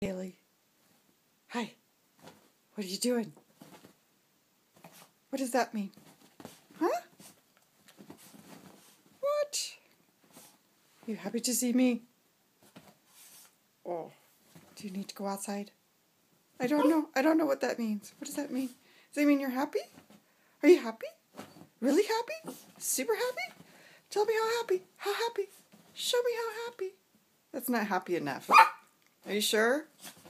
Hailey. Hi. What are you doing? What does that mean? Huh? What? You happy to see me? Oh, do you need to go outside? I don't know. I don't know what that means. What does that mean? Does that mean you're happy? Are you happy? Really happy? Super happy? Tell me how happy. How happy? Show me how happy. That's not happy enough. Are you sure?